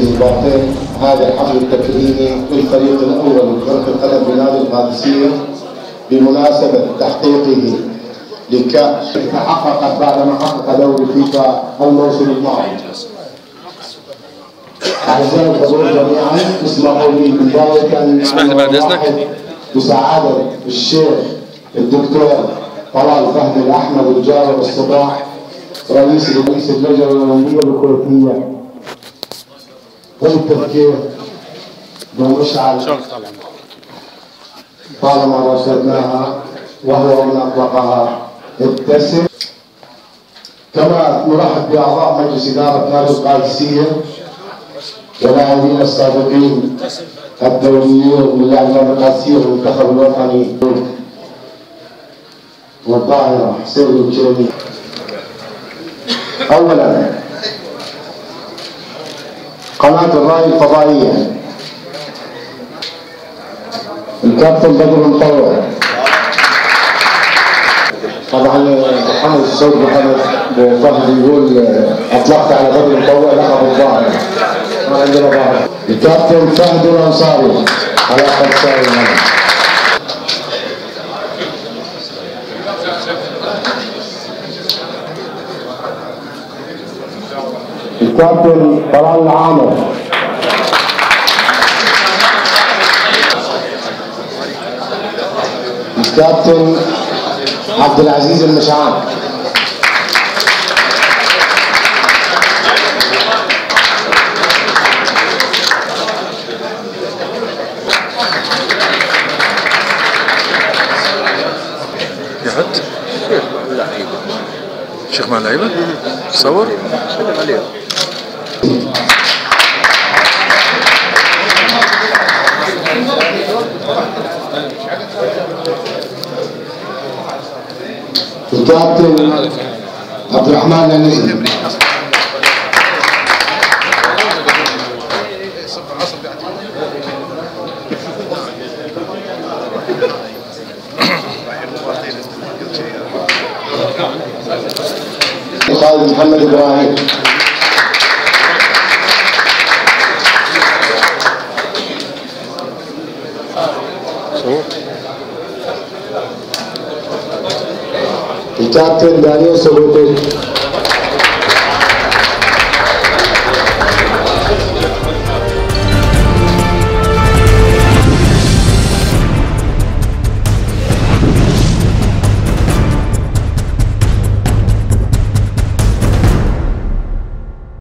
الباطن. هذا الحفل التكريمي للفريق الاول لكرة القدم بنادي القادسية بمناسبة تحقيقه لكأس تحققت بعدما حقق دوري فيفا الموسم الماضي. أعزائي الحضور جميعا اسمحوا لي بداية أن بسعادة الشيخ الدكتور طلال فهد الأحمد الجابر الصباح رئيس اللجنة الأولمبية الكويتية والتذكير بمشعل طالما رصدناها وهو من أطلقها ابتسم. كما نرحب بأعضاء مجلس إدارة نادي القادسية واللاعبين السابقين الدوليين من لاعب نادي القادسية والمنتخب الوطني والظاهرة حسين الجيمي. أولا قناة الرأي الفضائية الكابتن بدر المطوع. طبعا محمد الصوت محمد فهد يقول اطلقت على بدر المطوع لقب الظاهر. ما عندنا ظاهر. الكابتن فهد الانصاري على لقب ساري. الكابتن طلال العامر. الكابتن عبد العزيز المشعان. يحط شيخ مع اللعيبه تصور سلم عليهم. الكابتن عبد الرحمن النجم. خالد محمد ابراهيم. الكابتن دانيال سبوتي.